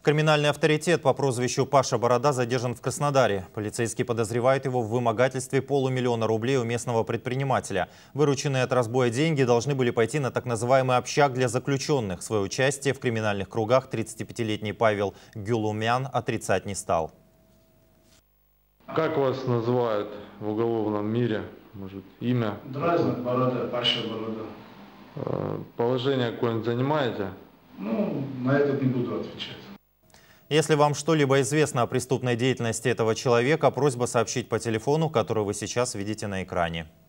Криминальный авторитет по прозвищу Паша Борода задержан в Краснодаре. Полицейские подозревают его в вымогательстве полумиллиона рублей у местного предпринимателя. Вырученные от разбоя деньги должны были пойти на так называемый общак для заключенных. Свое участие в криминальных кругах 35-летний Павел Гюлумян отрицать не стал. Как вас называют в уголовном мире? Может, имя? Дразнят Борода, Паша Борода. Положение какое-нибудь занимаете? На это не буду отвечать. Если вам что-либо известно о преступной деятельности этого человека, просьба сообщить по телефону, который вы сейчас видите на экране.